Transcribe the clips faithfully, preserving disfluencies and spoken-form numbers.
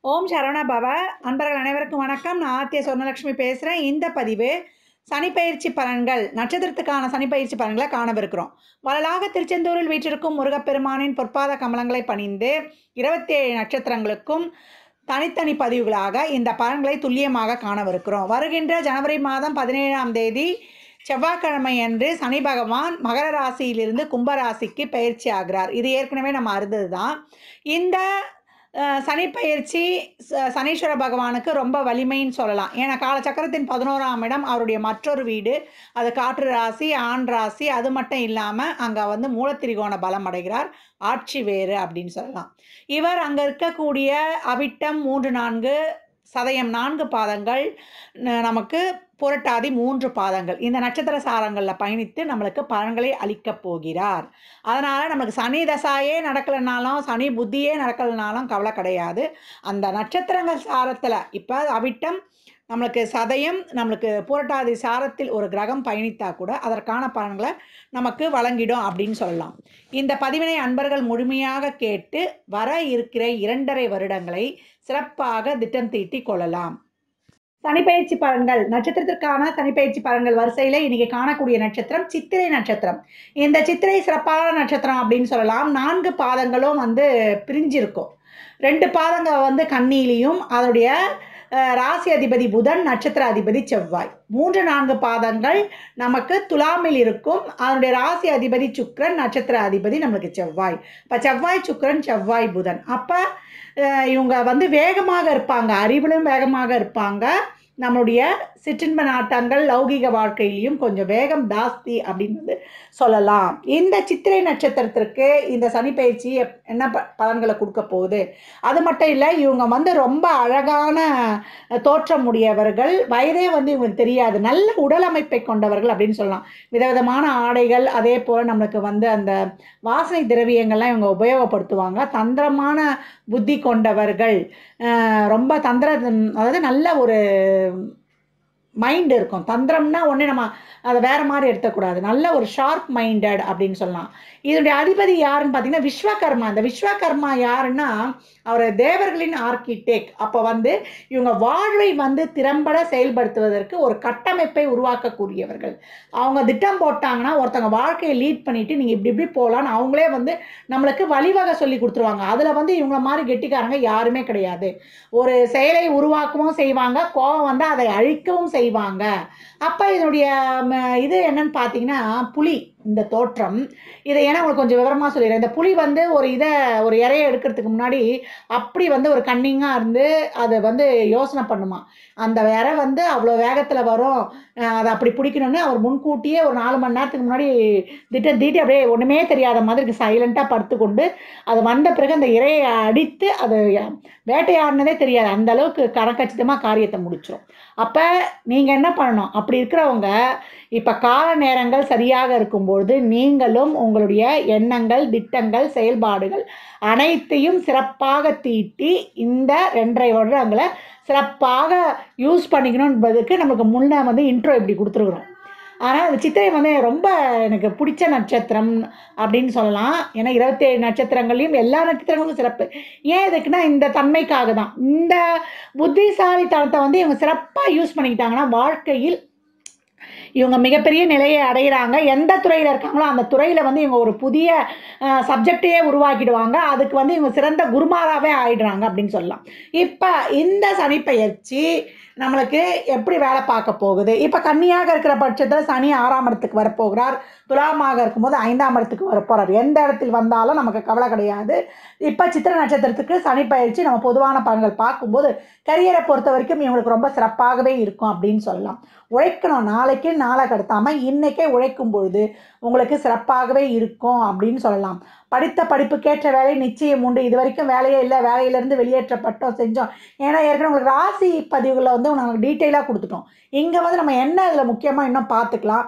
ஓம் சரவண பவ. அன்பர்கள் அனைவருக்கும் வணக்கம். நான் ஆர்த்திய சொர்ணலட்சுமி பேசுகிறேன். இந்த பதிவு சனிப்பெயர்ச்சி பலன்கள், நட்சத்திரத்துக்கான சனிப்பெயர்ச்சி பலன்களை காணவிருக்கிறோம். வரலாக திருச்செந்தூரில் வீற்றிருக்கும் முருகப்பெருமானின் பொற்பாத கமலங்களை பணிந்து இருபத்தி ஏழு நட்சத்திரங்களுக்கும் தனித்தனி பதிவுகளாக இந்த பலன்களை துல்லியமாக காணவிருக்கிறோம். வருகின்ற ஜனவரி மாதம் பதினேழாம் தேதி செவ்வாய்க்கிழமை அன்று சனி பகவான் மகர ராசியிலிருந்து கும்பராசிக்கு பயிற்சி ஆகிறார். இது ஏற்கனவே நம்ம அறிந்தது தான். இந்த சனி பயிற்சி சனீஸ்வர பகவானுக்கு ரொம்ப வலிமைன்னு சொல்லலாம். ஏன்னா காலச்சக்கரத்தின் பதினோராம் இடம் அவருடைய மற்றொரு வீடு. அது காற்று ராசி, ஆண் ராசி. அது மட்டும் இல்லாமல் அங்கே வந்து மூலத்திரிகோண பலம் அடைகிறார். ஆட்சி வேறு அப்படின்னு சொல்லலாம். இவர் அங்கே இருக்கக்கூடிய அவிட்டம் மூன்று நான்கு, சதயம் நான்கு பாதங்கள், நமக்கு புரட்டாதி மூன்று பாதங்கள், இந்த நட்சத்திர சாரங்களில் பயணித்து நம்மளுக்கு பலன்களை அளிக்கப் போகிறார். அதனால் நமக்கு சனி தசாயே நடக்கலைனாலும் சனி புத்தியே நடக்கலைனாலும் கவலை கிடையாது. அந்த நட்சத்திரங்கள் சாரத்தில் இப்போ அவிட்டம் நம்மளுக்கு சதயம், நம்மளுக்கு புரட்டாதி சாரத்தில் ஒரு கிரகம் பயணித்தா கூட அதற்கான பலன்களை நமக்கு வழங்கிடும் அப்படின்னு சொல்லலாம். இந்த பதிவினை அன்பர்கள் முழுமையாக கேட்டு வர இருக்கிற இரண்டரை வருடங்களை சிறப்பாக திட்டம் தீட்டி கொள்ளலாம். சனிப்பெயர்ச்சி பலன்கள், நட்சத்திரத்திற்கான சனிப்பெயர்ச்சி பலன்கள் வரிசையில் இன்னைக்கு காணக்கூடிய நட்சத்திரம் சித்திரை நட்சத்திரம். இந்த சித்திரை சிறப்பான நட்சத்திரம் அப்படின்னு சொல்லலாம். நான்கு பாதங்களும் வந்து பிரிஞ்சிருக்கும். ரெண்டு பாதங்கள் வந்து கன்னியிலையும், அதனுடைய ராசி அதிபதி புதன், நட்சத்திர அதிபதி செவ்வாய். மூன்று நான்கு பாதங்கள் நமக்கு துலாமில் இருக்கும். அதனுடைய ராசி அதிபதி சுக்கிரன், நட்சத்திர அதிபதி நம்மளுக்கு செவ்வாய். இப்போ செவ்வாய் சுக்கிரன், செவ்வாய் புதன். அப்போ இவங்க வந்து வேகமாக இருப்பாங்க, அறிவிலும் வேகமாக இருப்பாங்க. நம்மளுடைய சிற்றின்ப நாட்டங்கள் லௌகிக வாழ்க்கையிலையும் கொஞ்சம் வேகம் ஜாஸ்தி அப்படின்னு சொல்லலாம். இந்த சித்திரை நட்சத்திரத்திற்கு இந்த சனிப்பெயர்ச்சி என்ன ப பலன்களை கொடுக்க போகுது? அது மட்டும் இல்லை, இவங்க வந்து ரொம்ப அழகான தோற்றம் உடையவர்கள். வயதே வந்து இவங்களுக்கு தெரியாது. நல்ல உடல் அமைப்பை கொண்டவர்கள் அப்படின்னு சொல்லலாம். விதவிதமான ஆடைகள், அதே போல் நம்மளுக்கு வந்து அந்த வாசனை திரவியங்கள்லாம் இவங்க உபயோகப்படுத்துவாங்க. தந்திரமான புத்தி கொண்டவர்கள், ரொம்ப தந்திர, அதாவது நல்ல ஒரு மைண்ட் இருக்கும். தந்திரம்னா ஒன்று நம்ம அதை வேறு மாதிரி எடுத்துக்கூடாது. நல்ல ஒரு ஷார்ப் மைண்டட் அப்படின்னு சொல்லலாம். இதனுடைய அதிபதி யாருன்னு பார்த்தீங்கன்னா விஸ்வகர்மா. இந்த விஸ்வகர்மா யாருன்னா அவர் தேவர்களின் ஆர்கிடெக்ட். அப்போ வந்து இவங்க வாழ்வை வந்து திறம்பட செயல்படுத்துவதற்கு ஒரு கட்டமைப்பை உருவாக்கக்கூடியவர்கள். அவங்க திட்டம் போட்டாங்கன்னா ஒருத்தவங்க வாழ்க்கையை லீட் பண்ணிவிட்டு நீங்கள் இப்படி இப்படி போகலான்னு அவங்களே வந்து நம்மளுக்கு வழிவகை சொல்லி கொடுத்துருவாங்க. அதில் வந்து இவங்கள மாதிரி கெட்டிக்காரங்க யாருமே கிடையாது. ஒரு செயலை உருவாக்கவும் செய்வாங்க, கோபம் வந்தால் அதை அழிக்கவும் செய்வாங்க. அப்போ இதனுடைய இது என்னன்னு பார்த்தீங்கன்னா புலி, இந்த தோற்றம். இதை ஏன்னா உங்களுக்கு கொஞ்சம் விவரமாக சொல்லிடுறேன். இந்த புலி வந்து ஒரு இதை ஒரு இறையை எடுக்கிறதுக்கு முன்னாடி அப்படி வந்து ஒரு கன்னிங்காக இருந்து அதை வந்து யோசனை பண்ணுமா. அந்த இறை வந்து அவ்வளோ வேகத்தில் வரும், அதை அப்படி பிடிக்கணும்னு அவர் முன்கூட்டியே ஒரு நாலு மணி நேரத்துக்கு முன்னாடி திட்டம் தீட்டி அப்படியே ஒன்றுமே தெரியாத மாதிரி சைலண்ட்டாக படுத்துக்கொண்டு அது வந்த பிறகு அந்த இறையை அடித்து அது வேட்டையாடினதே தெரியாது. அந்த அளவுக்கு கணக்கச்சிதமாக காரியத்தை முடிச்சிடும். அப்போ நீங்கள் என்ன பண்ணணும்? அப்படி இருக்கிறவங்க இப்போ கால நேரங்கள் சரியாக இருக்கும்பொழுது நீங்களும் உங்களுடைய எண்ணங்கள், திட்டங்கள், செயல்பாடுகள் அனைத்தையும் சிறப்பாக தீட்டி இந்த ரெண்டரை வருடங்களை சிறப்பாக யூஸ் பண்ணிக்கணும் என்பதுக்கு நமக்கு முன்னே வந்து இன்ட்ரோ இப்படி கொடுத்துருக்குறோம். ஆனால் அந்த சித்திரை வந்து ரொம்ப எனக்கு பிடிச்ச நட்சத்திரம் அப்படின்னு சொல்லலாம். ஏன்னா இருபத்தி ஏழு நட்சத்திரங்கள்லையும் எல்லா நட்சத்திரங்களும் சிறப்பு. ஏன் இதுக்குன்னா இந்த தன்மைக்காக தான். இந்த புத்திசாலித்தனத்தை வந்து இவங்க சிறப்பாக யூஸ் பண்ணிக்கிட்டாங்கன்னா வாழ்க்கையில் இவங்க மிகப்பெரிய நிலையை அடைகிறாங்க. எந்த துறையில் இருக்காங்களோ அந்த துறையில் வந்து இவங்க ஒரு புதிய சப்ஜெக்டையே உருவாக்கிடுவாங்க. அதுக்கு வந்து இவங்க சிறந்த குருமாராகவே ஆயிடுறாங்க அப்படின்னு சொல்லலாம். இப்போ இந்த சனிப்பெயர்ச்சி நம்மளுக்கு எப்படி வேலை பார்க்க போகுது? இப்போ கன்னியாக இருக்கிற பட்சத்தில் சனி ஆறாம் இடத்துக்கு வரப்போகிறார். துலாமாக இருக்கும்போது ஐந்தாம் இடத்துக்கு வரப்போகிறார். எந்த இடத்தில் வந்தாலும் நமக்கு கவலை கிடையாது. இப்போ சித்திரை நட்சத்திரத்துக்கு சனிப்பெயர்ச்சி நம்ம பொதுவான பலன்கள் பார்க்கும்போது கரியரை பொறுத்த வரைக்கும் இவங்களுக்கு ரொம்ப சிறப்பாகவே இருக்கும் அப்படின்னு சொல்லலாம். உழைக்கணும், நாளைக்கு நாளை கடத்தாமல் இன்றைக்கே உழைக்கும் பொழுது உங்களுக்கு சிறப்பாகவே இருக்கும் அப்படின்னு சொல்லலாம். படித்த படிப்புக்கேற்ற வேலை நிச்சயம் உண்டு. இது வரைக்கும் வேலையே இல்லை, வேலையிலேருந்து வெளியேற்றப்பட்டோம் செஞ்சோம். ஏன்னா ஏற்கனவே உங்களுக்கு ராசி பதிவுகளில் வந்து நாங்கள் டீட்டெயிலாக கொடுத்துட்டோம். இங்கே வந்து நம்ம என்ன இதில் முக்கியமாக இன்னும் பார்த்துக்கலாம்.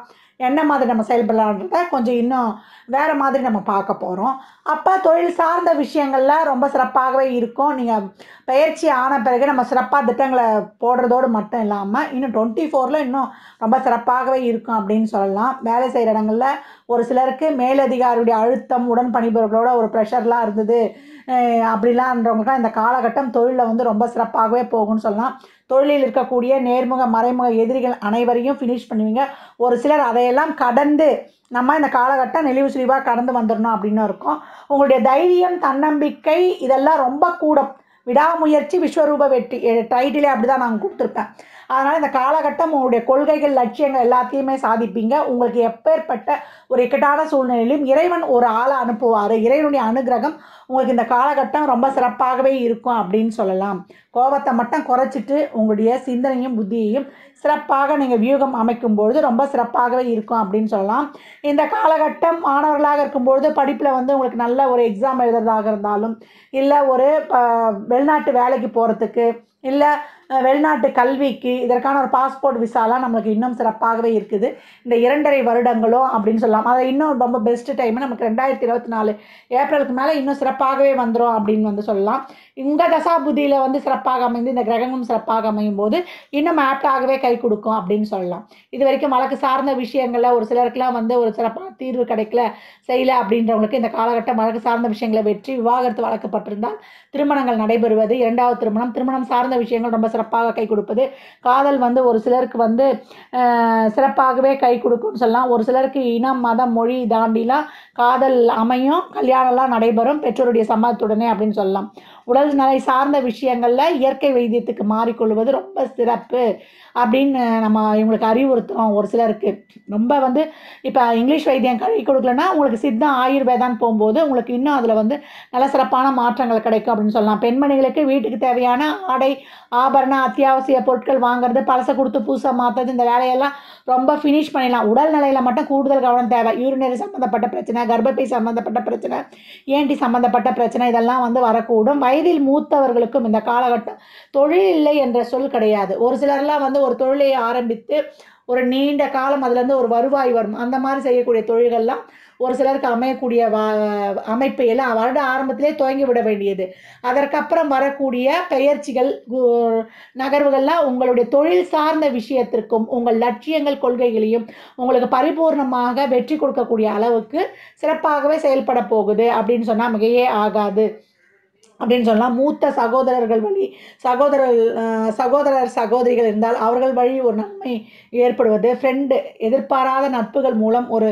என்ன மாதிரி நம்ம செயல்படலான்றத கொஞ்சம் இன்னும் வேறு மாதிரி நம்ம பார்க்க போகிறோம். அப்போ தொழில் சார்ந்த விஷயங்கள்லாம் ரொம்ப சிறப்பாகவே இருக்கும். நீங்கள் பயிற்சி ஆன பிறகு நம்ம சிறப்பாக திட்டங்களை போடுறதோடு மட்டும் இல்லாமல் இன்னும் டுவெண்ட்டி ஃபோரில் இன்னும் ரொம்ப சிறப்பாகவே இருக்கும் அப்படின்னு சொல்லலாம். வேலை செய்கிற இடங்களில் ஒரு சிலருக்கு மேலதிகாரியுடைய அழுத்தம், உடன் பணிபுரிகளோட ஒரு ப்ரெஷர்லாம் இருந்தது அப்படிலான்றவங்களுக்கு இந்த காலகட்டம் தொழிலில் வந்து ரொம்ப சிறப்பாகவே போகும்னு சொல்லலாம். தொழிலில் இருக்கக்கூடிய நேர்முக மறைமுக எதிரிகள் அனைவரையும் ஃபினிஷ் பண்ணுவீங்க. ஒரு சிலர் அதையெல்லாம் கடந்து நம்ம இந்த காலகட்டம் நெளிவு சுழிவாக கடந்து வந்துடணும் அப்படின்னு இருக்கும். உங்களுடைய தைரியம், தன்னம்பிக்கை இதெல்லாம் ரொம்ப கூடும். விடாமுயற்சி விஸ்வரூப வெற்றி டைட்டிலே அப்படி தான் நான் கொடுத்துருப்பேன். அதனால் இந்த காலகட்டம் உங்களுடைய கொள்கைகள், லட்சியங்கள் எல்லாத்தையுமே சாதிப்பீங்க. உங்களுக்கு எப்பேற்பட்ட ஒரு இக்கட்டான சூழ்நிலையிலும் இறைவன் ஒரு ஆளை அனுப்புவார். இறைவனுடைய அனுகிரகம் உங்களுக்கு இந்த காலகட்டம் ரொம்ப சிறப்பாகவே இருக்கும் அப்படின்னு சொல்லலாம். கோபத்தை மட்டும் குறைச்சிட்டு உங்களுடைய சிந்தனையும் புத்தியையும் சிறப்பாக நீங்கள் வியூகம் அமைக்கும்பொழுது ரொம்ப சிறப்பாகவே இருக்கும் அப்படின்னு சொல்லலாம். இந்த காலகட்டம் மாணவர்களாக இருக்கும்பொழுது படிப்பில் வந்து உங்களுக்கு நல்ல ஒரு எக்ஸாம் எழுதுறதாக இருந்தாலும், இல்லை ஒரு வெளிநாட்டு வேலைக்கு போகிறதுக்கு, இல்லை வெளிநாட்டு கல்விக்கு, இதற்கான ஒரு பாஸ்போர்ட் விசாலாம் நம்மளுக்கு இன்னும் சிறப்பாகவே இருக்குது. இந்த இரண்டரை வருடங்களும் அப்படின்னு சொல்லலாம். அதை இன்னும் ரொம்ப பெஸ்ட்டு டைமு நமக்கு ரெண்டாயிரத்தி இருபத்தி நாலு ஏப்ரலுக்கு மேலே இன்னும் சிறப்பாகவே வந்துடும் அப்படின்னு வந்து சொல்லலாம். இந்த தசாபுதியில் வந்து சிறப்பாக அமைந்து இந்த கிரகமும் சிறப்பாக அமையும் போது இன்னும் ஆப்டாகவே கை கொடுக்கும் அப்படின்னு சொல்லலாம். இது வரைக்கும் வழக்கு சார்ந்த விஷயங்களில் ஒரு சிலருக்குலாம் வந்து ஒரு சிறப்பான தீர்வு கிடைக்கல, செய்யலை அப்படின்றவங்களுக்கு இந்த காலகட்டம் வழக்கு சார்ந்த விஷயங்களை வெற்றி, விவாகரத்து வழக்கப்பட்டிருந்தால் திருமணங்கள் நடைபெறுவது, இரண்டாவது திருமணம், திருமணம் சார்ந்த விஷயங்கள் ரொம்ப சிறப்பாக கை கொடுப்பது, காதல் வந்து ஒரு சிலருக்கு வந்து சிறப்பாகவே கை கொடுக்கும்னு சொல்லலாம். ஒரு சிலருக்கு இனம், மதம், மொழி தாண்டிலாம் காதல் அமையும், கல்யாணம்லாம் நடைபெறும் பெற்றோருடைய சம்மதத்துடனே அப்படின்னு சொல்லலாம். உடல் நிலை சார்ந்த விஷயங்களில் இயற்கை வைத்தியத்துக்கு மாறிக்கொள்வது ரொம்ப சிறப்பு அப்படின்னு நம்ம இவங்களுக்கு அறிவுறுத்துகிறோம். ஒரு சிலருக்கு ரொம்ப வந்து இப்போ இங்கிலீஷ் வைத்தியம் கை கொடுக்கலன்னா உங்களுக்கு சித்தம் ஆயுர்வேதான்னு போகும்போது உங்களுக்கு இன்னும் அதில் வந்து நல்ல சிறப்பான மாற்றங்கள் கிடைக்கும் அப்படின்னு சொல்லலாம். பெண்மணிகளுக்கு வீட்டுக்கு தேவையான ஆடை, ஆபரண, அத்தியாவசிய பொருட்கள் வாங்குறது, பழசை கொடுத்து பூசை மாற்றுறது, இந்த வேலையெல்லாம் ரொம்ப ஃபினிஷ் பண்ணிடலாம். உடல்நிலையில் மட்டும் கூடுதல் கவனம் தேவை. யூரினரி சம்மந்தப்பட்ட பிரச்சனை, கர்ப்பப்பை சம்மந்தப்பட்ட பிரச்சனை, ஏன்டி சம்மந்தப்பட்ட பிரச்சனை இதெல்லாம் வந்து வரக்கூடும். வயதில் மூத்தவர்களுக்கும் இந்த காலகட்டம் தொழில் இல்லை என்ற சொல் கிடையாது. ஒரு சிலர்லாம் வந்து ஒரு தொழிலை ஆரம்பித்து ஒரு நீண்ட காலம் அதுலேருந்து ஒரு வருவாய் வரும், அந்த மாதிரி செய்யக்கூடிய தொழில்கள்லாம் ஒரு சிலருக்கு அமையக்கூடிய வா அமைப்பு எல்லாம் வருட ஆரம்பத்திலே துவங்கி விட வேண்டியது. அதற்கப்புறம் வரக்கூடிய பெயர்ச்சிகள், நகர்வுகள்லாம் உங்களுடைய தொழில் சார்ந்த விஷயத்திற்கும் உங்கள் லட்சியங்கள், கொள்கைகளையும் உங்களுக்கு பரிபூர்ணமாக வெற்றி கொடுக்கக்கூடிய அளவுக்கு சிறப்பாகவே செயல்பட போகுது அப்படின்னு சொன்னால் மிகையே ஆகாது அப்படின்னு சொல்லலாம். மூத்த சகோதரர்கள் வழி சகோதரர் சகோதரர் சகோதரிகள் இருந்தால் அவர்கள் வழி ஒரு நன்மை ஏற்படுவது, ஃப்ரெண்டு எதிர்பாராத நட்புகள் மூலம் ஒரு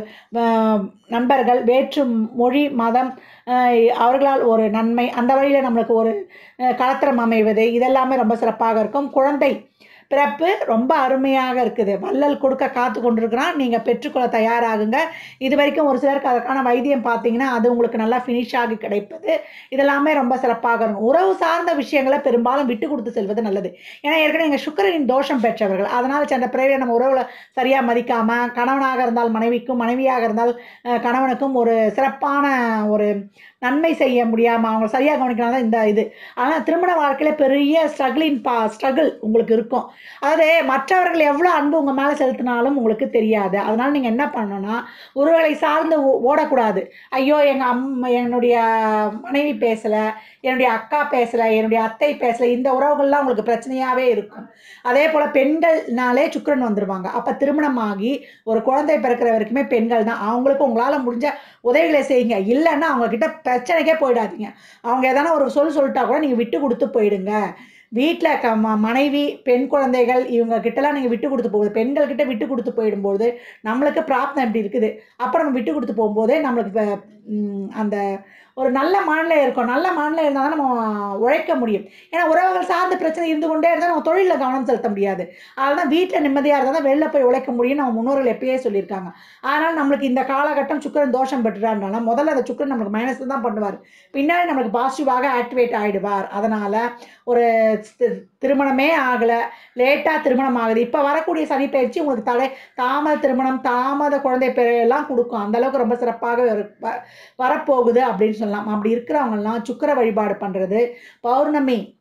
நண்பர்கள், வேற்று மொழி மதம் அவர்களால் ஒரு நன்மை, அந்த வழியில் நம்மளுக்கு ஒரு கலத்திரம் அமைவது, இதெல்லாமே ரொம்ப சிறப்பாக இருக்கும். குழந்தை பிறப்பு ரொம்ப அருமையாக இருக்குது. வள்ளல் கொடுக்க காத்து கொண்டிருக்கிறான், நீங்கள் பெற்றுக்கொள்ள தயாராகுங்க. இது வரைக்கும் ஒரு சிலருக்கு அதற்கான வைத்தியம் பார்த்தீங்கன்னா அது உங்களுக்கு நல்லா ஃபினிஷ் ஆகி கிடைப்பது, இதெல்லாமே ரொம்ப சிறப்பாக இருக்கும். உறவு சார்ந்த விஷயங்களை பெரும்பாலும் விட்டு கொடுத்து செல்வது நல்லது. ஏன்னா ஏற்கனவே எங்கள் சுக்கிரனின் தோஷம் பெற்றவர்கள், அதனால் சென்ற பிறகு நம்ம உறவுல சரியாக மதிக்காமல், கணவனாக இருந்தால் மனைவிக்கும், மனைவியாக இருந்தால் கணவனுக்கும் ஒரு சிறப்பான ஒரு நன்மை செய்ய முடியாமல் அவங்க சரியாக கவனிக்கலாம் தான் இந்த இது. ஆனால் திருமண வாழ்க்கையில் பெரிய ஸ்ட்ரகிளின் பா ஸ்ட்ரகிள் உங்களுக்கு இருக்கும். அதாவது மற்றவர்கள் எவ்வளோ அன்பு உங்கள் மேலே செலுத்தினாலும் உங்களுக்கு தெரியாது. அதனால் நீங்கள் என்ன பண்ணணும்னா உறவுகளை சார்ந்து ஓடக்கூடாது. ஐயோ எங்கள் அம் என்னுடைய மனைவி பேசலை, என்னுடைய அக்கா பேசலை, என்னுடைய அத்தை பேசலை, இந்த உறவுகள்லாம் உங்களுக்கு பிரச்சனையாகவே இருக்கும். அதே போல் பெண்கள்னாலே சுக்கிரன் வந்துடுவாங்க. அப்போ திருமணமாகி ஒரு குழந்தை பிறக்கிற வரைக்குமே பெண்கள் தான். அவங்களுக்கு உங்களால் முடிஞ்ச உதவிகளை செய்யுங்க. இல்லைன்னா அவங்கக்கிட்ட பிரச்சனைக்கே போயிடாதீங்க. அவங்க எதனா ஒரு சொல் சொல்லிட்டா கூட நீங்கள் விட்டு கொடுத்து போயிடுங்க. வீட்டில் க ம மனைவி, பெண் குழந்தைகள் இவங்க கிட்டலாம் நீங்கள் விட்டு கொடுத்து போகுது, பெண்கள்கிட்ட விட்டு கொடுத்து போயிடும்போது நம்மளுக்கு பிராப்தம் எப்படி இருக்குது. அப்புறம் நம்ம விட்டு கொடுத்து போகும்போதே நம்மளுக்கு அந்த ஒரு நல்ல மனநிலை இருக்கும். நல்ல மனநிலை இருந்தால் தான் நம்ம உழைக்க முடியும். ஏன்னா உறவுகள் சார்ந்த பிரச்சனை இருந்து கொண்டே இருந்தால் நம்ம தொழிலில் கவனம் செலுத்த முடியாது. அதனால் வீட்டில் நிம்மதியாக இருந்தால் தான் வெளில போய் உழைக்க முடியும். நம்ம முன்னோர்கள் எப்பயே சொல்லியிருக்காங்க. அதனால் நம்மளுக்கு இந்த காலகட்டம் சுக்கிரன் தோஷம் பெற்றுறாருனால முதல்ல அந்த சுக்கிரன் நம்மளுக்கு மைனஸ் தான் பண்ணுவார், பின்னாடி நம்மளுக்கு பாசிட்டிவாக ஆக்டிவேட் ஆகிடுவார். அதனால் ஒரு திருமணமே ஆகலை, லேட்டாக திருமணம் ஆகுது, இப்போ வரக்கூடிய சனி பயிற்சி உங்களுக்கு தடை தாமத திருமணம், தாமத குழந்தை பேரெல்லாம் கொடுக்கும். அந்தளவுக்கு ரொம்ப சிறப்பாக வரப்போகுது அப்படின்னு சொல்லலாம். அப்படி இருக்கிறவங்கலாம் சுக்கிர வழிபாடு பண்ணுறது, பௌர்ணமி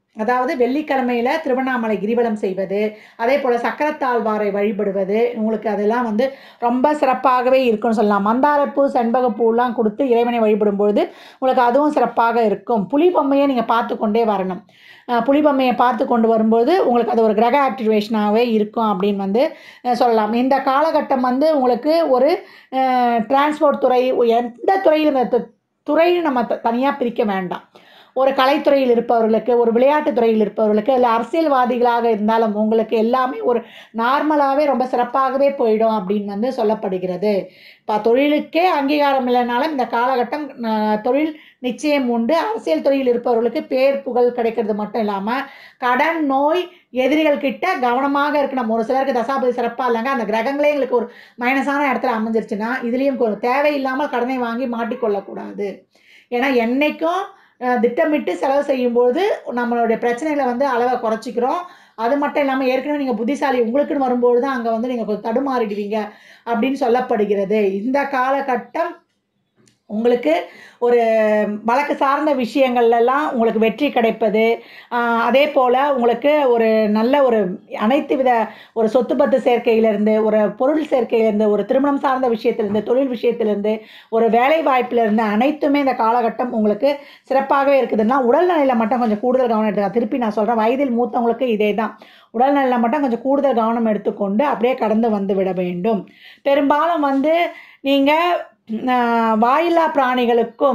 அதாவது வெள்ளிக்கிழமையில் திருவண்ணாமலை கிரிவலம் செய்வது, அதே போல் சக்கரத்தாழ்வாரை வழிபடுவது, உங்களுக்கு அதெல்லாம் வந்து ரொம்ப சிறப்பாகவே இருக்குன்னு சொல்லலாம். மந்தாரப்பூ செண்பகப்பூலாம் கொடுத்து இறைவனை வழிபடும்பொழுது உங்களுக்கு அதுவும் சிறப்பாக இருக்கும். புலி பொம்மையை நீங்கள் பார்த்து கொண்டே வரணும். புலி பொம்மையை பார்த்து கொண்டு வரும்போது உங்களுக்கு அது ஒரு கிரக ஆக்டிவேஷனாகவே இருக்கும் அப்படின்னு வந்து சொல்லலாம். இந்த காலகட்டம் வந்து உங்களுக்கு ஒரு டிரான்ஸ்போர்ட் துறை, எந்த துறையில் துறையும் நம்ம தனியாக பிரிக்க வேண்டாம். ஒரு கலைத்துறையில் இருப்பவர்களுக்கு, ஒரு விளையாட்டு துறையில் இருப்பவர்களுக்கு, இல்லை அரசியல்வாதிகளாக இருந்தாலும் உங்களுக்கு எல்லாமே ஒரு நார்மலாகவே ரொம்ப சிறப்பாகவே போயிடும் அப்படின்னு வந்து சொல்லப்படுகிறது. இப்போ தொழிலுக்கே அங்கீகாரம் இல்லைனாலும் இந்த காலகட்டம் தொழில் நிச்சயம் உண்டு. அரசியல் துறையில் இருப்பவர்களுக்கு பேர் புகழ் கிடைக்கிறது மட்டும் இல்லாமல் கடன், நோய், எதிரிகள் கிட்ட கவனமாக இருக்கணும். ஒரு சிலருக்கு தசாபதி சிறப்பாக இல்லைங்க, அந்த கிரகங்களே எங்களுக்கு ஒரு மைனஸான இடத்துல அமைஞ்சிருச்சுன்னா இதுலேயும் தேவையில்லாமல் கடனை வாங்கி மாட்டிக்கொள்ளக்கூடாது. ஏன்னா என்றைக்கும் திட்டமிட்டு செலவு செய்யும்போது நம்மளுடைய பிரச்சனைகளை வந்து அளவை குறைச்சிக்கிறோம். அது மட்டும் இல்லாமல் ஏற்கனவே நீங்கள் புத்திசாலி உங்களுக்குன்னு வரும்போது தான் அங்கே வந்து நீங்கள் கொஞ்சம் தடுமாறிடுவீங்க அப்படின்னு சொல்லப்படுகிறது. இந்த காலகட்டம் உங்களுக்கு ஒரு வழக்கு சார்ந்த விஷயங்கள்லாம் உங்களுக்கு வெற்றி கிடைப்பது, அதே போல் உங்களுக்கு ஒரு நல்ல ஒரு அனைத்து வித ஒரு சொத்து பத்து சேர்க்கையிலேருந்து, ஒரு பொருள் சேர்க்கையிலேருந்து, ஒரு திருமணம் சார்ந்த விஷயத்திலேருந்து, தொழில் விஷயத்திலேருந்து, ஒரு வேலை வாய்ப்பிலேருந்து அனைத்துமே இந்த காலகட்டம் உங்களுக்கு சிறப்பாகவே இருக்குதுன்னா உடல்நிலையில் மட்டும் கொஞ்சம் கூடுதல் கவனம் எடுத்துக்கலாம். திருப்பி நான் சொல்கிறேன், வயதில் மூத்தவங்களுக்கு இதே தான். உடல்நலில் மட்டும் கொஞ்சம் கூடுதல் கவனம் எடுத்துக்கொண்டு அப்படியே கடந்து வந்து விட வேண்டும். பெரும்பாலும் வந்து நீங்கள் வாயில்லா பிராணிகளுக்கும்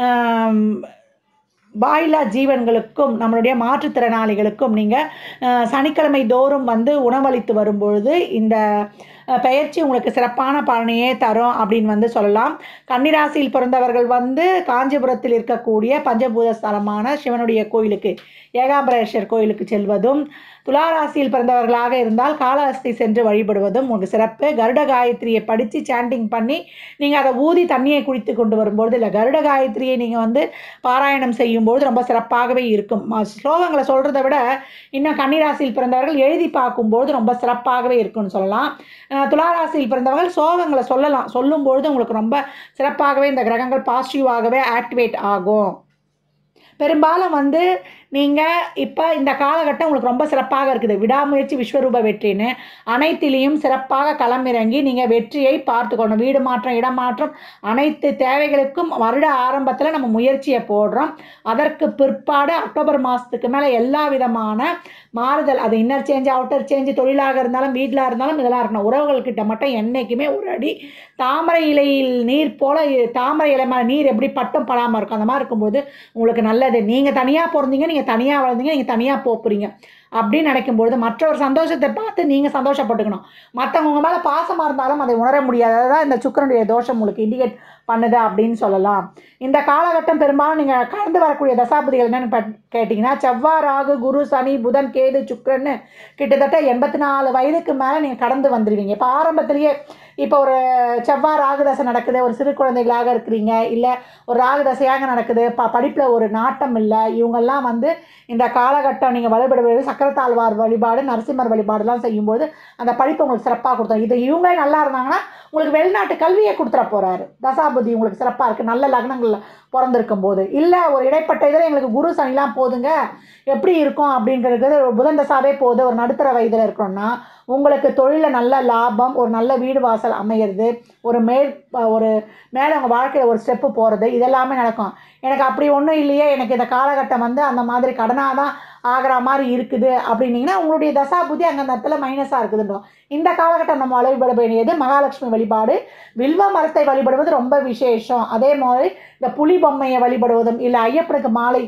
வாயில்லா ஜீவன்களுக்கும் நம்மளுடைய மாற்றுத்திறனாளிகளுக்கும் நீங்கள் சனிக்கிழமை தோறும் வந்து உணவளித்து வரும்பொழுது இந்த பெயர்ச்சி உங்களுக்கு சிறப்பான பலனையே தரும் அப்படின்னு வந்து சொல்லலாம். கன்னிராசியில் பிறந்தவர்கள் வந்து காஞ்சிபுரத்தில் இருக்கக்கூடிய பஞ்சபூத ஸ்தலமான சிவனுடைய கோயிலுக்கு, ஏகாம்பரேஸ்வர் கோயிலுக்கு செல்வதும், துளாராசியில் பிறந்தவர்களாக இருந்தால் காளஹஸ்தி சென்று வழிபடுவதும் உங்களுக்கு சிறப்பு. கருட காயத்ரியை படித்து சாண்டிங் பண்ணி நீங்கள் அதை ஊதி தண்ணியை குடித்து கொண்டு வரும்பொழுது, இல்லை கருட காயத்ரியை நீங்கள் வந்து பாராயணம் செய்யும்போது ரொம்ப சிறப்பாகவே இருக்கும். ஸ்லோகங்களை சொல்கிறத விட இன்னும் கன்னிராசியில் பிறந்தவர்கள் எழுதி பார்க்கும்போது ரொம்ப சிறப்பாகவே இருக்கும்னு சொல்லலாம். துளாராசியில் பிறந்தவர்கள் ஸ்லோகங்களை சொல்லலாம். சொல்லும்பொழுது உங்களுக்கு ரொம்ப சிறப்பாகவே இந்த கிரகங்கள் பாசிட்டிவாகவே ஆக்டிவேட் ஆகும். பெரும்பாலும் வந்து நீங்கள் இப்போ இந்த காலகட்டம் உங்களுக்கு ரொம்ப சிறப்பாக இருக்குது. விடாமுயற்சி விஸ்வரூப வெற்றின்னு அனைத்திலையும் சிறப்பாக களமிறங்கி நீங்கள் வெற்றியை பார்த்துக்கணும். வீடு மாற்றம், இடம் மாற்றம், அனைத்து தேவைகளுக்கும் வருட ஆரம்பத்தில் நம்ம முயற்சியை போடுறோம். அதற்கு பிற்பாடு அக்டோபர் மாதத்துக்கு மேலே எல்லா விதமான மாறுதல், அது இன்னர் சேஞ்ச், அவுட்டர் சேஞ்ச், தொழிலாக இருந்தாலும் வீட்டில் இருந்தாலும் இதெல்லாம் இருக்கணும். உறவுகள்கிட்ட மட்டும் என்றைக்குமே ஒரு அடி தாமரை இலையில் நீர் போல, தாமரை இலை மேலே நீர் எப்படி பட்டும் படாமல் இருக்கும், அந்த மாதிரி இருக்கும்போது உங்களுக்கு நல்லது. நீங்கள் தனியாக பிறந்தீங்க, நீங்கள் தனியாக வளர்ந்தீங்க, நீங்கள் தனியாக போகிறீங்க அப்படின்னு நினைக்கும்பொழுது மற்றவர் சந்தோஷத்தை பார்த்து நீங்கள் சந்தோஷப்பட்டுக்கணும். மற்றவங்க மேலே பாசமாக இருந்தாலும் அதை உணர முடியாது. அதுதான் இந்த சுக்கிரனுடைய தோஷம் உங்களுக்கு இண்டிகேட் பண்ணுது அப்படின்னு சொல்லலாம். இந்த காலகட்டம் பெரும்பாலும் நீங்கள் கடந்து வரக்கூடிய தசாபதிகள் என்னென்னு கேட்டிங்கன்னா, செவ்வாய், ராகு, குரு, சனி, புதன், கேது, சுக்கிரன்னு கிட்டத்தட்ட எண்பத்தி நாலு வயதுக்கு மேலே நீங்கள் கடந்து வந்துடுவீங்க. இப்போ ஆரம்பத்திலேயே இப்போ ஒரு செவ்வாய் ராகு தசை நடக்குது, ஒரு சிறு குழந்தைகளாக இருக்கிறீங்க, இல்லை ஒரு ராகு தசையாக நடக்குது, ப படிப்பில் ஒரு நாட்டம் இல்லை, இவங்கெல்லாம் வந்து இந்த காலகட்டம் நீங்கள் வழிபடுவது சக்கரத்தாழ்வார் வழிபாடு, நரசிம்மர் வழிபாடுலாம் செய்யும்போது அந்த படிப்பு உங்களுக்கு சிறப்பாக கொடுத்தோம். இது இவங்களே நல்லா இருந்தாங்கன்னா உங்களுக்கு வெளிநாட்டு கல்வியை கொடுத்துட போகிறாரு. தசாபதி உங்களுக்கு சிறப்பாக இருக்குது நல்ல லக்னங்களில் பிறந்திருக்கும் போது. இல்லை ஒரு இடைப்பட்ட இதில் எங்களுக்கு குரு சனிலாம் போதுங்க, எப்படி இருக்கும் அப்படிங்கிறது புதன் தசாவே போகுது, ஒரு நடுத்தர வயதில் இருக்கணும்னா உங்களுக்கு தொழிலில் நல்ல லாபம், ஒரு நல்ல வீடு வாசல் அமையிறது, ஒரு மேல் ஒரு மேலே உங்கள் வாழ்க்கையில் ஒரு ஸ்டெப்பு போகிறது, இதெல்லாமே நடக்கும். எனக்கு அப்படி ஒன்றும் இல்லையே, எனக்கு இந்த காலகட்டம் வந்து அந்த மாதிரி கடனாக தான் ஆகிற மாதிரி இருக்குது அப்படின்னீங்கன்னா உங்களுடைய தசாபுத்தி அங்கே அந்த இடத்துல மைனஸாக இருக்குதுன்றோம். இந்த காலகட்டம் நம்ம வழிபட வேண்டியது மகாலட்சுமி வழிபாடு, வில்வ மரத்தை வழிபடுவது ரொம்ப விசேஷம். அதே மாதிரி இந்த புலி பொம்மையை வழிபடுவதும், இல்லை ஐயப்பனுக்கு மாலை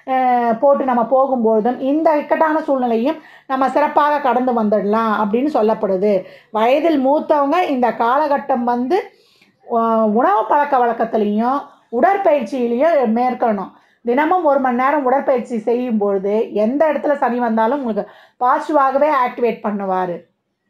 போட்டு நம்ம போகும்போதும் இந்த இக்கட்டான சூழ்நிலையும் நம்ம சிறப்பாக கடந்து வந்துடலாம் அப்படின்னு சொல்லப்படுது. வயதில் மூத்தவங்க இந்த காலகட்டம் வந்து உணவு பழக்க வழக்கத்துலேயும் உடற்பயிற்சியிலையும் மேற்கொள்ளணும். தினமும் ஒரு மணி நேரம் உடற்பயிற்சி செய்யும்பொழுது எந்த இடத்துல சனி வந்தாலும் உங்களுக்கு பாசிட்டிவாகவே ஆக்டிவேட் பண்ணுவார்.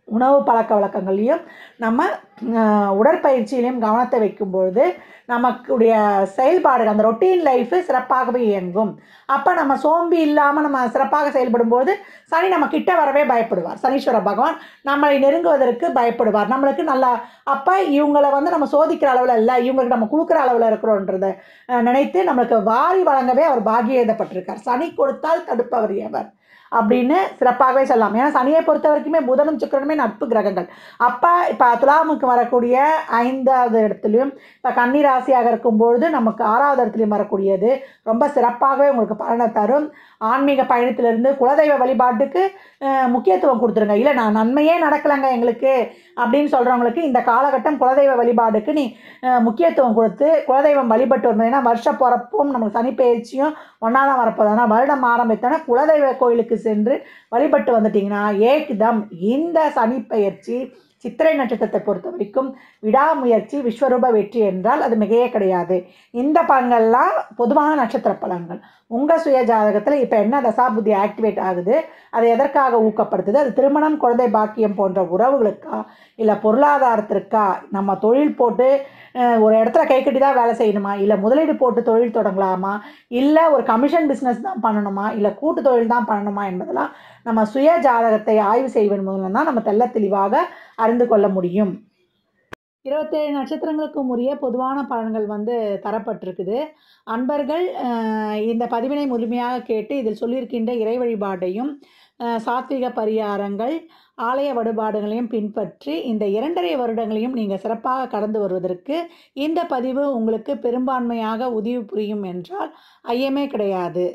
உணவு பழக்க வழக்கங்கள்லையும் நம்ம உடற்பயிற்சியிலையும் கவனத்தை வைக்கும்பொழுது நமக்குடைய செயல்பாடுகள் அந்த ரொட்டீன் லைஃபு சிறப்பாகவே இயங்கும். அப்போ நம்ம சோம்பி இல்லாமல் நம்ம சிறப்பாக செயல்படும்போது சனி நம்ம கிட்ட வரவே பயப்படுவார். சனீஸ்வர பகவான் நம்மளை நெருங்குவதற்கு பயப்படுவார். நம்மளுக்கு நல்லா அப்போ இவங்களை வந்து நம்ம சோதிக்கிற அளவில் இல்லை, இவங்களுக்கு நம்ம கொடுக்குற அளவில் இருக்கிறோன்றதை நினைத்து நம்மளுக்கு வாரி வழங்கவே அவர் பாக்கியம் எழுதப்பட்டிருக்கார். சனி கொடுத்தால் தடுப்பவர் எவர் அப்படின்னு சிறப்பாகவே சொல்லலாம். ஏன்னா சனியை பொறுத்த வரைக்குமே புதனும் சுக்கிரனுமே நட்பு கிரகங்கள். அப்போ இப்போ துலாமுக்கு வரக்கூடிய ஐந்தாவது இடத்துலையும் இப்போ கன்னி ராசியாக இருக்கும்பொழுது நமக்கு ஆறாவது இடத்துலையும் வரக்கூடியது ரொம்ப சிறப்பாகவே உங்களுக்கு பலனை தரும். ஆன்மீக பயணத்திலிருந்து குலதெய்வ வழிபாட்டுக்கு முக்கியத்துவம் கொடுத்துருங்க. இல்லை நான் நன்மையே நடக்கலைங்க எங்களுக்கு அப்படின்னு சொல்கிறவங்களுக்கு இந்த காலகட்டம் குலதெய்வ வழிபாடுக்கு நீ முக்கியத்துவம் கொடுத்து குலதெய்வம் வழிபட்டு வரணும். ஏன்னா வருஷ பிறப்பும் நமக்கு சனி பயிற்சியும் ஒன்றா தான் வரப்போகுது. ஆனால் வருடம் ஆரம்பித்தோன்னா குலதெய்வ கோயிலுக்கு சென்று வழிபட்டு வந்துட்டிங்கன்னா ஏக்தம் இந்த சனி பயிற்சி சித்திரை நட்சத்திரத்தை பொறுத்த வரைக்கும் விடாமுயற்சி விஸ்வரூப வெற்றி என்றால் அது மிகையே கிடையாது. இந்த பலன்கள்லாம் பொதுவான நட்சத்திர பலன்கள். உங்கள் சுய ஜாதகத்தில் இப்போ என்ன தசாபுத்தி ஆக்டிவேட் ஆகுது, அது எதற்காக ஊக்கப்படுத்துது, அது திருமணம் குழந்தை பாக்கியம் போன்ற உறவுகளுக்கா இல்லை பொருளாதாரத்திற்கா, நம்ம தொழில் போட்டு ஒரு இடத்துல கை கட்டி தான் வேலை செய்யணுமா, இல்லை முதலீடு போட்டு தொழில் தொடங்கலாமா, இல்லை ஒரு கமிஷன் பிஸ்னஸ் தான் பண்ணணுமா, இல்லை கூட்டு தொழில் தான் பண்ணணுமா என்பதெல்லாம் நம்ம சுய ஜாதகத்தை ஆய்வு செய்வதன் மூலம் தான் நம்ம தெள்ள தெளிவாக அறிந்து கொள்ள முடியும். இருபத்தேழு நட்சத்திரங்களுக்கும் உரிய பொதுவான பலன்கள் வந்து தரப்பட்டிருக்குது. அன்பர்கள் இந்த பதிவினை முழுமையாக கேட்டு இதில் சொல்லியிருக்கின்ற இறை வழிபாட்டையும் சாத்விக பரிகாரங்கள் ஆலய வழிபாடுகளையும் பின்பற்றி இந்த இரண்டரை வருடங்களையும் நீங்கள் சிறப்பாக கடந்து வருவதற்கு இந்த பதிவு உங்களுக்கு பெரும்பான்மையாக உதவி புரியும் என்றால் ஐயமே கிடையாது.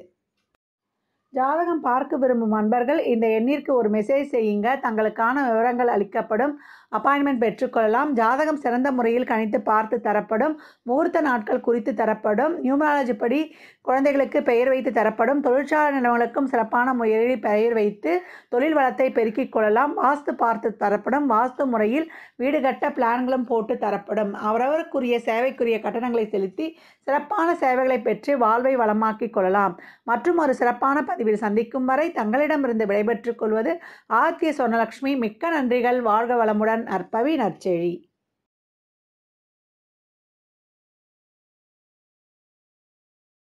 ஜாதகம் பார்க்க விரும்பும் அன்பர்கள் இந்த எண்ணிற்கு ஒரு மெசேஜ் செய்யுங்க. தங்களுக்கான விவரங்கள் அளிக்கப்படும். அப்பாயின்மெண்ட் பெற்றுக்கொள்ளலாம். ஜாதகம் சிறந்த முறையில் கணித்து பார்த்து தரப்படும். முகூர்த்த நாட்கள் குறித்து தரப்படும். நியூமராலஜி படி குழந்தைகளுக்கு பெயர் வைத்து தரப்படும். தொழிற்சாலை நிலவங்களுக்கும் சிறப்பான முறையில் பெயர் வைத்து தொழில் வளத்தை பெருக்கிக் கொள்ளலாம். வாஸ்து பார்த்து தரப்படும். வாஸ்து முறையில் வீடு கட்ட பிளான்களும் போட்டு தரப்படும். அவரவருக்குரிய சேவைக்குரிய கட்டணங்களை செலுத்தி சிறப்பான சேவைகளை பெற்று வாழ்வை வளமாக்கிக் கொள்ளலாம். மற்றும் ஒரு சிறப்பான பதிவில் சந்திக்கும் வரை தங்களிடமிருந்து விடைபெற்றுக் கொள்வது ஆத்திய சொர்ணலட்சுமி. மிக்க நன்றிகள். வாழ்க வளமுடன். நற்பவி நற்செழி.